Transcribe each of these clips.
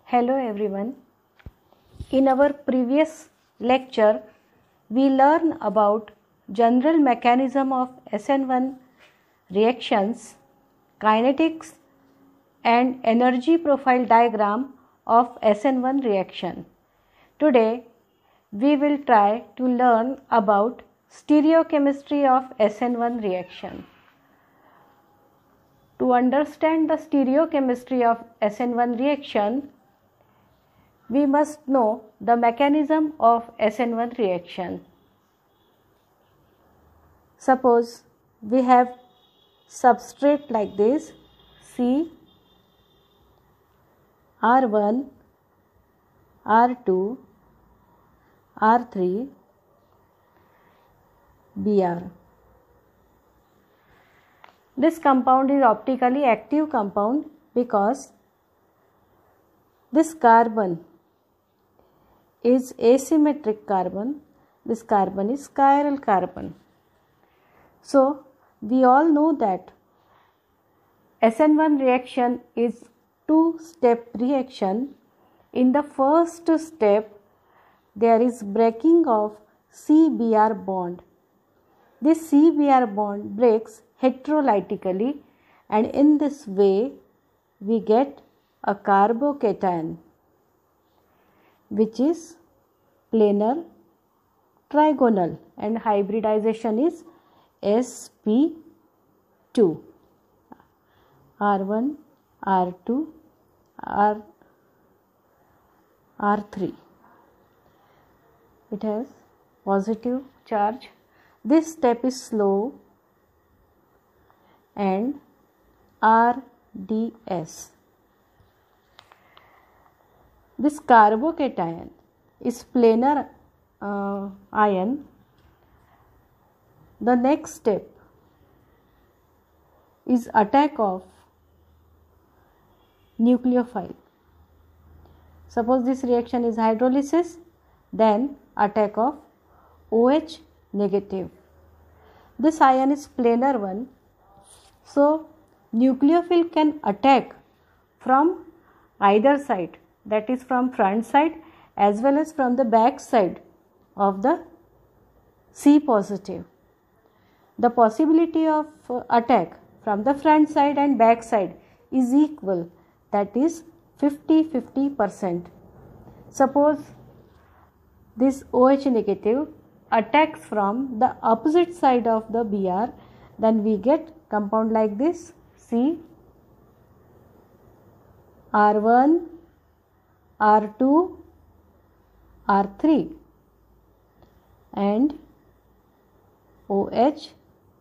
Hello everyone. In our previous lecture, we learned about general mechanism of SN1 reactions, kinetics and energy profile diagram of SN1 reaction. Today, we will try to learn about stereochemistry of SN1 reaction. To understand the stereochemistry of SN1 reaction, we must know the mechanism of SN1 reaction. Suppose we have substrate like this C, R1, R2, R3, Br. This compound is optically active compound because this carbon is asymmetric carbon, this carbon is chiral carbon. So, we all know that SN1 reaction is two-step reaction. In the first step, there is breaking of CBr bond. This CBr bond breaks heterolytically and in this way we get a carbocation which is planar trigonal and hybridization is sp2 R1 R2 R3. It has positive charge. This step is slow and RDS. This carbocation is planar ion. The next step is attack of nucleophile. Suppose this reaction is hydrolysis, then attack of OH negative. This ion is planar one. So, nucleophile can attack from either side, that is from front side as well as from the back side of the C positive. The possibility of attack from the front side and back side is equal, that is 50-50%. Suppose this OH negative attacks from the opposite side of the Br, then we get compound like this C, R1, R2, R3 and OH,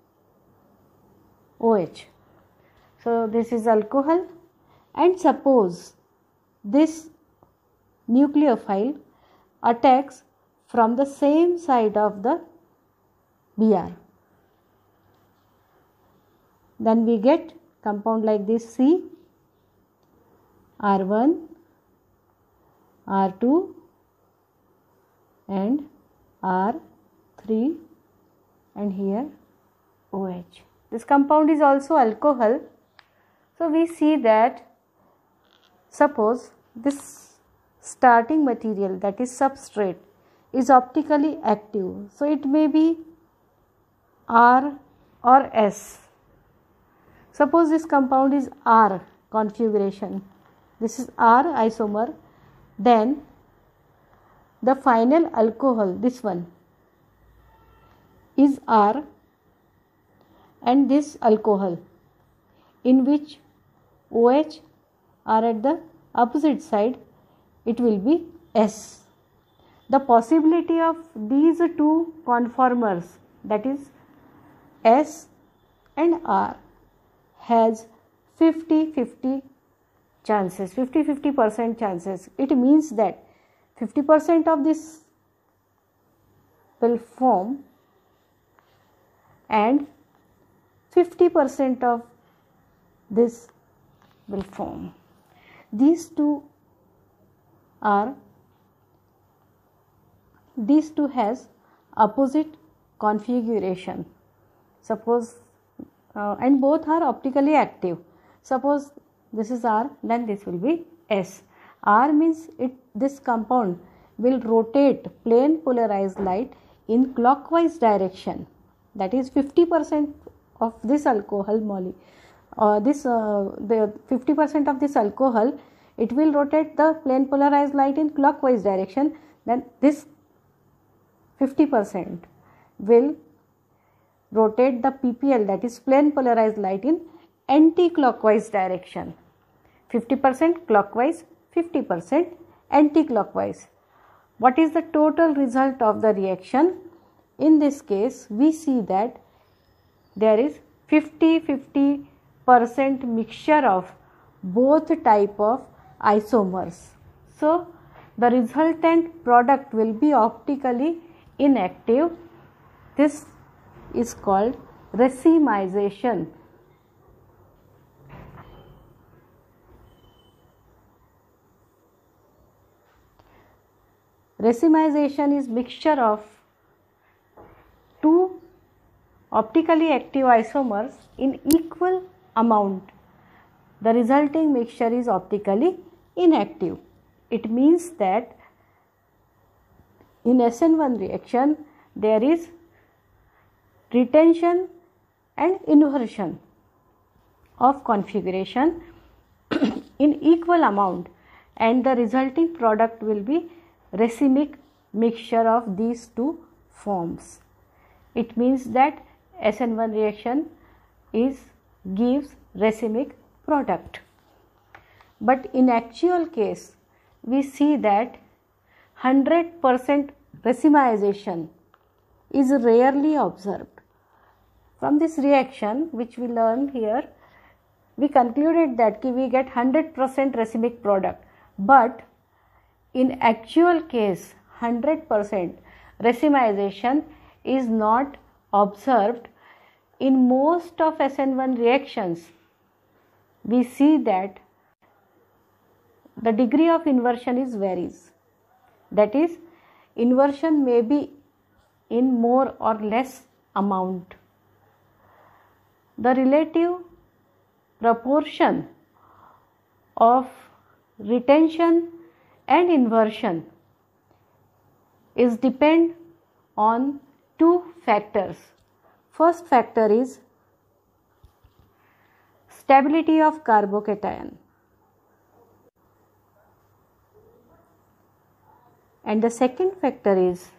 OH. So, this is alcohol, and suppose this nucleophile attacks from the same side of the Br, then we get compound like this C, R1, R2 and R3 and here OH. This compound is also alcohol. So, we see that suppose this starting material, that is substrate, is optically active. So, it may be R or S. Suppose this compound is R configuration, this is R isomer, then the final alcohol, this one, is R and this alcohol in which OH are at the opposite side, it will be S. The possibility of these two conformers, that is S and R, has 50-50 chances, 50% chances. It means that 50% of this will form and 50% of this will form. These two has opposite configuration. Suppose and both are optically active. Suppose this is R, then this will be S. R means this compound will rotate plane polarized light in clockwise direction. That is 50% of this alcohol the 50% of this alcohol, it will rotate the plane polarized light in clockwise direction. Then this 50% will rotate the PPL, that is plane polarized light, in anti-clockwise direction. 50% clockwise, 50% anti-clockwise. What is the total result of the reaction? In this case, we see that there is 50-50% mixture of both type of isomers. So, the resultant product will be optically inactive. This is called racemization. Racemization is mixture of two optically active isomers in equal amount. The resulting mixture is optically inactive. It means that in SN1 reaction there is retention and inversion of configuration in equal amount, and the resulting product will be racemic mixture of these two forms. It means that SN1 reaction gives racemic product. But in actual case, we see that 100% racemization is rarely observed. From this reaction which we learned here, we concluded that we get 100% racemic product, but in actual case 100% racemization is not observed. In most of SN1 reactions, we see that the degree of inversion is varies. That is, inversion may be in more or less amount. The relative proportion of retention and inversion is depend on two factors. First factor is stability of carbocation, and the second factor is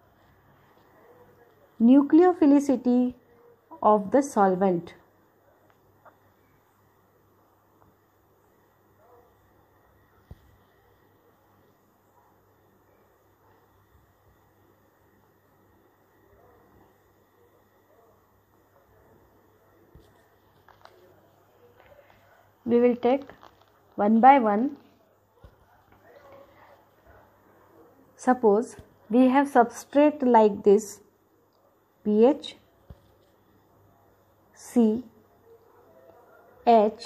nucleophilicity of the solvent. We will take one by one. Suppose we have substrate like this, pH, C, H,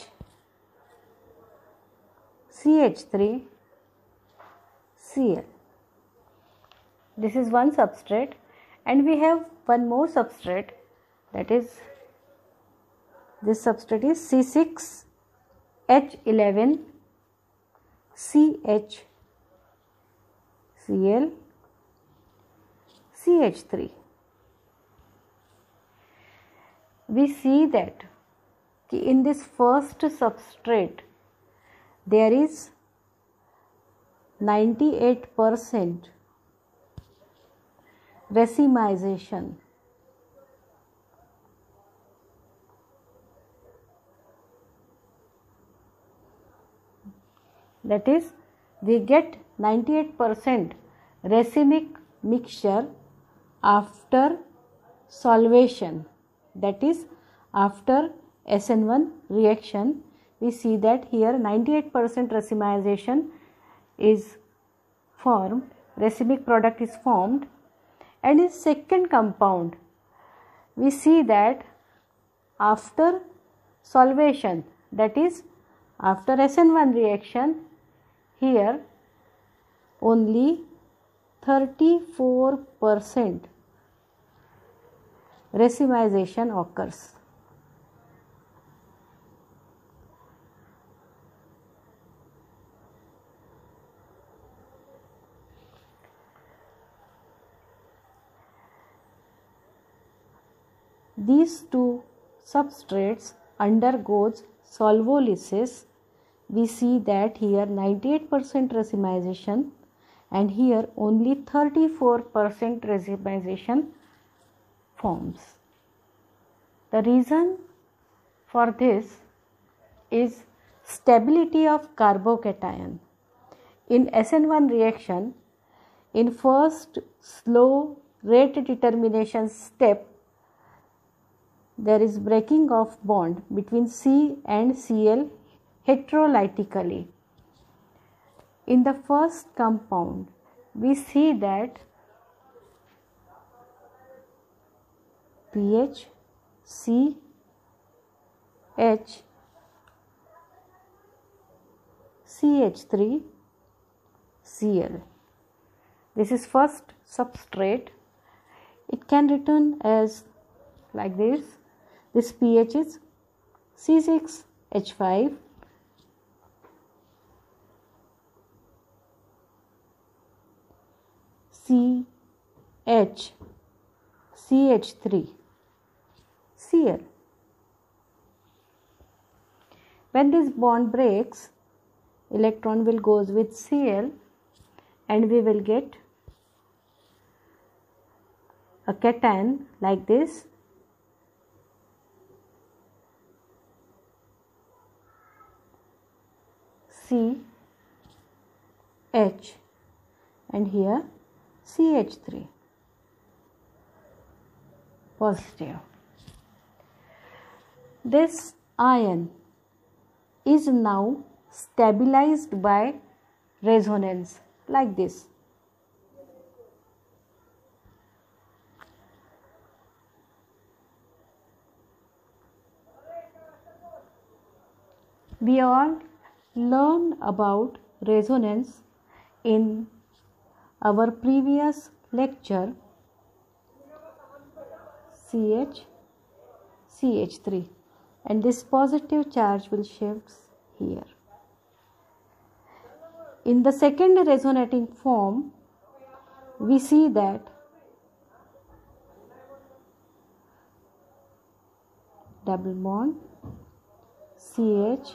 CH3, Cl. This is one substrate, and we have one more substrate, that is, this substrate is C6H11 CH Cl CH3. We see that in this first substrate there is 98% racemization. That is, we get 98% racemic mixture after solvation. That is, after SN1 reaction, we see that here 98% racemization is formed, racemic product is formed, and in second compound we see that after solvation, that is after SN1 reaction, here only 34% racemization occurs. these two substrates undergoes solvolysis, we see that here 98% racemization and here only 34% racemization forms. The reason for this is stability of carbocation. In SN1 reaction, in first slow rate determination step, there is breaking of bond between C and Cl heterolytically. In the first compound, we see that pH, C, H, CH3, Cl. This is first substrate. It can written as like this. This pH is C6H5, CH, CH3, Cl. When this bond breaks, electron will goes with Cl and we will get a cation like this. C, H and here CH3 positive. This ion is now stabilized by resonance like this. We all learn about resonance in our previous lecture CH, CH3 and this positive charge will shift here. In the second resonating form, we see that double bond CH,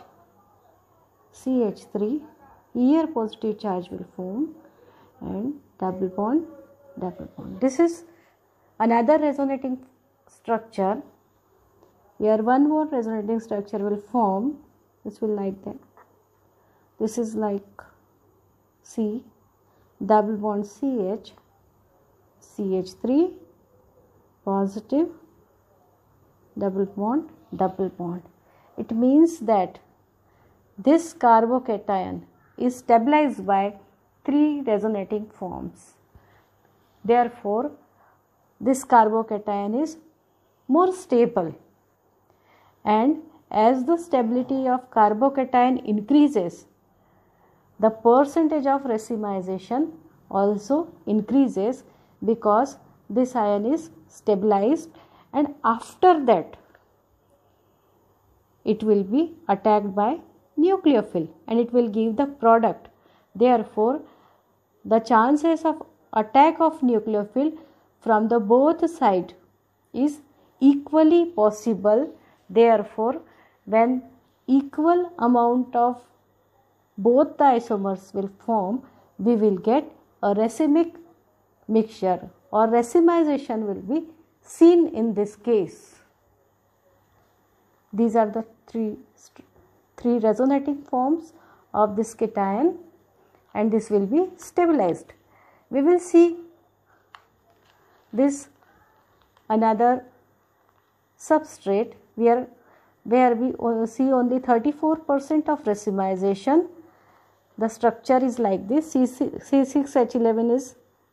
CH3, here positive charge will form and double bond, double bond. This is another resonating structure. Here one more resonating structure will form. This will like that. This is like C, double bond CH, CH3, positive, double bond, double bond. It means that this carbocation is stabilized by 3 resonating forms. Therefore, this carbocation is more stable, and as the stability of carbocation increases, the percentage of racemization also increases because this ion is stabilized, and after that it will be attacked by nucleophile and it will give the product. Therefore, the chances of attack of nucleophile from the both side is equally possible. Therefore, when equal amount of both the isomers will form, we will get a racemic mixture or racemization will be seen in this case. These are the three resonating forms of this cation, and this will be stabilized. We will see this another substrate where we see only 34% of racemization. The structure is like this. C6H11 is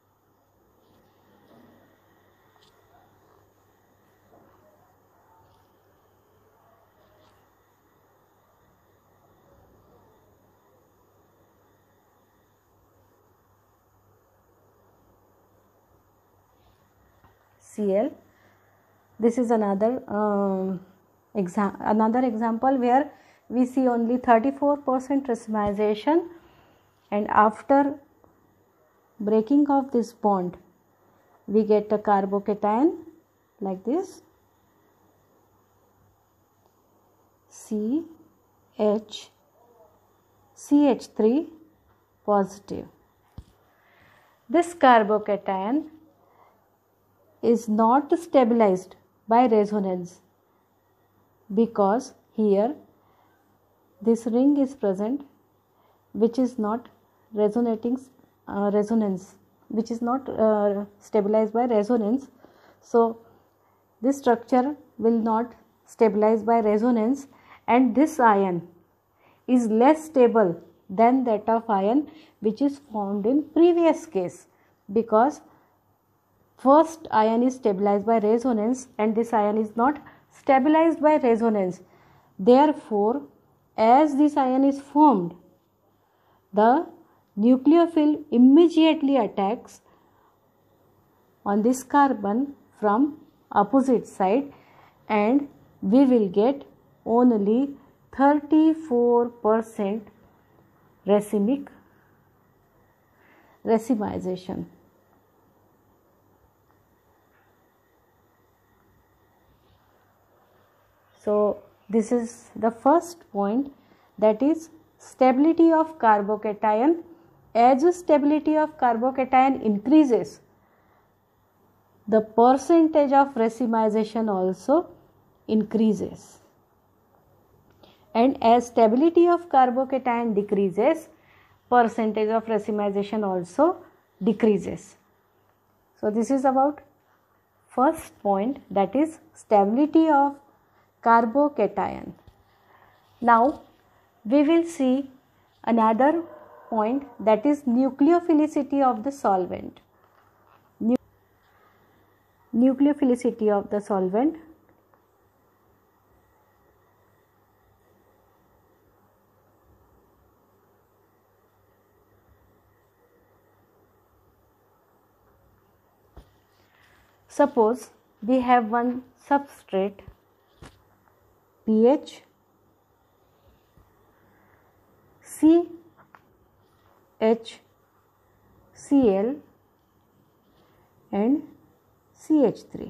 Cl. This is another example where we see only 34% racemization, and after breaking of this bond we get a carbocation like this. CH3 positive. This carbocation is not stabilized by resonance because here this ring is present which is not which is not stabilized by resonance. So this structure will not stabilize by resonance, and this ion is less stable than that of ion which is formed in previous case, because first ion is stabilized by resonance and this ion is not stabilized by resonance. Therefore, as this ion is formed, the nucleophile immediately attacks on this carbon from opposite side, and we will get only 34% racemization. So this is the first point, that is stability of carbocation. As the stability of carbocation increases, the percentage of racemization also increases, and as stability of carbocation decreases, percentage of racemization also decreases. So this is about first point, that is stability of carbocation. Now we will see another point, that is nucleophilicity of the solvent. Nucleophilicity of the solvent. Suppose we have one substrate pH CHCl and CH3.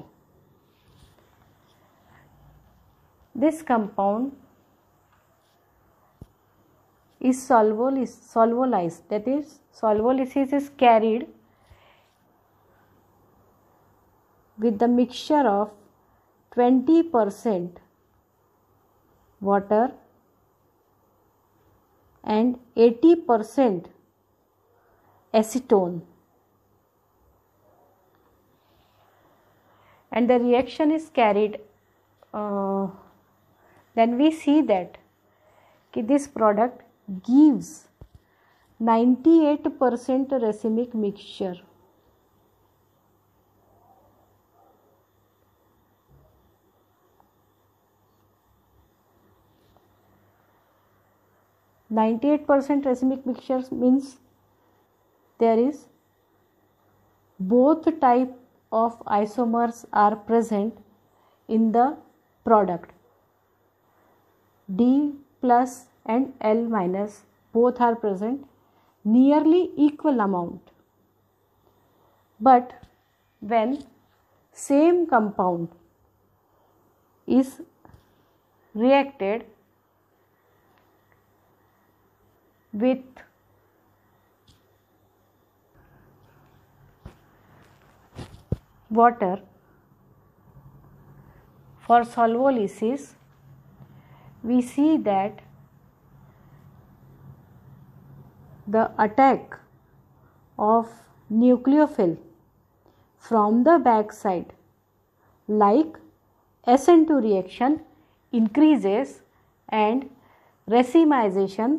This compound is solvolized, that is solvolysis is carried with the mixture of 20% water and 80% acetone, and the reaction is carried, then we see that this product gives 98% racemic mixture. Racemic mixture means there is both type of isomers are present in the product. D plus and L minus both are present, nearly equal amount. But when same compound is reacted with water for solvolysis, we see that the attack of nucleophile from the back side, like SN2 reaction, increases and racemization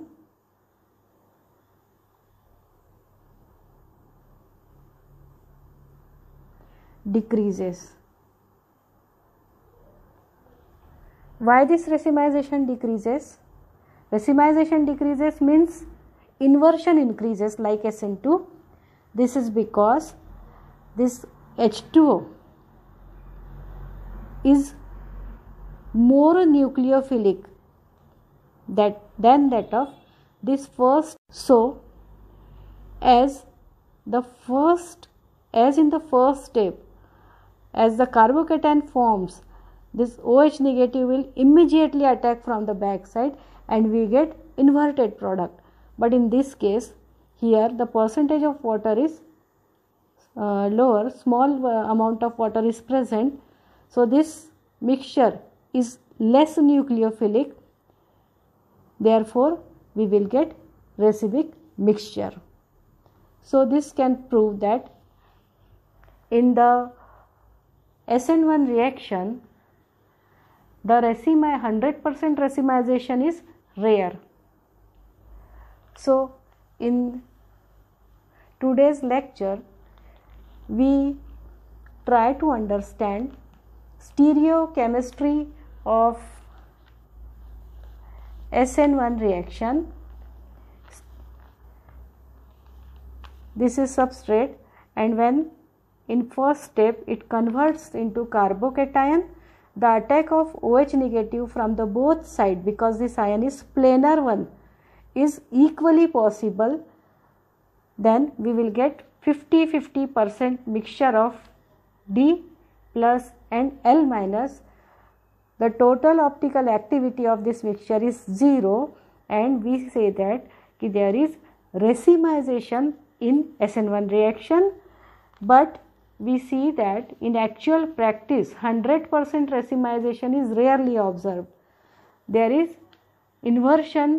decreases. Why this racemization decreases? Racemization decreases means inversion increases like SN2. This is because this H2O is more nucleophilic than that of this first. So as in the first step, as the carbocation forms, this OH negative will immediately attack from the back side and we get inverted product. But in this case, here the percentage of water is lower, small amount of water is present. So this mixture is less nucleophilic, therefore we will get racemic mixture. So this can prove that in the SN1 reaction, the 100% racemization is rare. So in today's lecture, we try to understand stereochemistry of SN1 reaction. This is substrate, and when in first step it converts into carbocation, the attack of OH negative from the both side, because this ion is planar one, is equally possible. Then we will get 50-50% mixture of D plus and L minus. The total optical activity of this mixture is 0, and we say that there is racemization in SN1 reaction. But we see that in actual practice 100% racemization is rarely observed. There is inversion.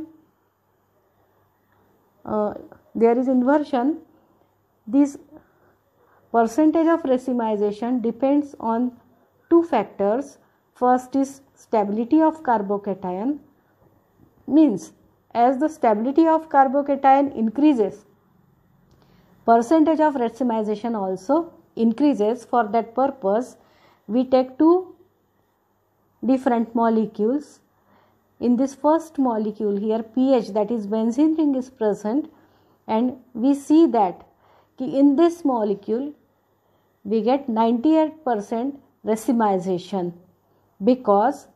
This percentage of racemization depends on two factors. First is stability of carbocation, means as the stability of carbocation increases, percentage of racemization also increases. For that purpose, we take two different molecules. In this first molecule here, pH, that is benzene ring, is present, and we see that in this molecule we get 98% racemization, because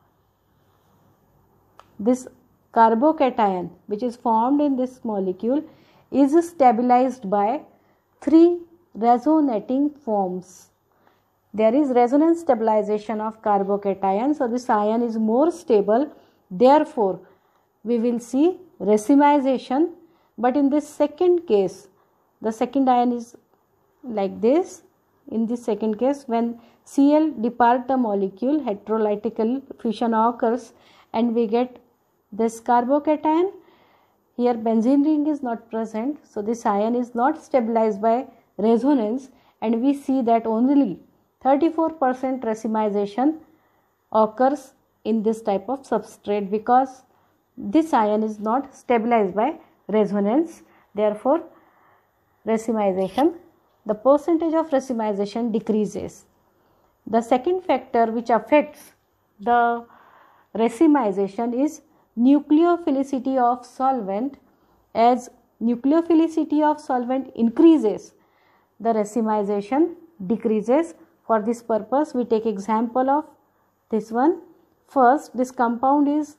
this carbocation which is formed in this molecule is stabilized by 3 resonating forms. There is resonance stabilization of carbocation, so this ion is more stable, therefore we will see racemization. But in this second case, the second ion is like this. In this second case, when Cl depart the molecule, heterolytical fission occurs and we get this carbocation. Here benzene ring is not present, so this ion is not stabilized by resonance, and we see that only 34% racemization occurs in this type of substrate, because this ion is not stabilized by resonance. Therefore racemization, the percentage of racemization decreases. The second factor which affects the racemization is nucleophilicity of solvent. As nucleophilicity of solvent increases, the racemization decreases. For this purpose, we take example of this one. First, this compound is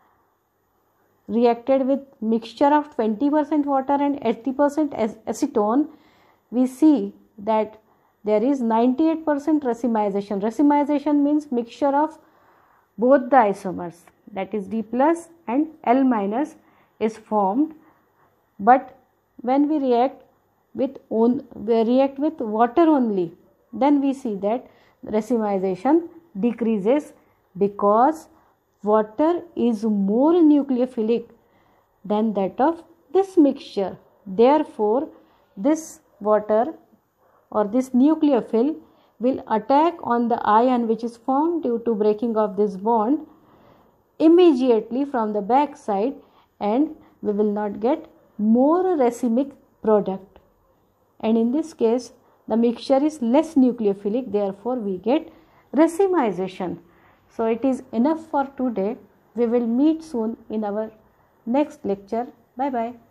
reacted with mixture of 20% water and 80% acetone. We see that there is 98% racemization. Racemization means mixture of both the isomers, that is D plus and L minus is formed. But when we react with water only, then we see that racemization decreases, because water is more nucleophilic than that of this mixture. Therefore this water or this nucleophile will attack on the ion which is formed due to breaking of this bond immediately from the back side, and we will not get more racemic product. And in this case the mixture is less nucleophilic, therefore we get racemization. So it is enough for today. We will meet soon in our next lecture. Bye bye.